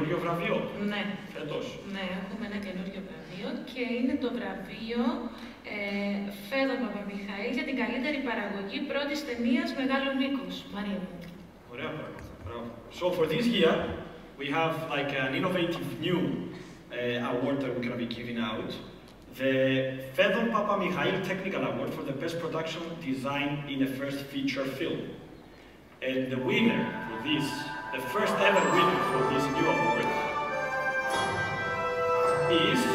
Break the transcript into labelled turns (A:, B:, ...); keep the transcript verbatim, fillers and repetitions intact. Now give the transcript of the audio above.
A: καινούριο βραβείο.
B: Ναι.
A: Φέτος.
B: Ναι, έχουμε ένα καινούριο βραβείο και είναι το βραβείο ε, Φαίδων Παπαμιχαήλ για την καλύτερη παραγωγή πρώτης ταινίας μεγάλου μήκους. Μαρία μου.
A: Ωραία πράγματα. So for this year, we have like an innovative new uh, award that we're going to be giving out. The Phedon Papamichael Technical Award for the Best Production Design in a First Feature Film. And the winner for this, the first ever winner for this new award, is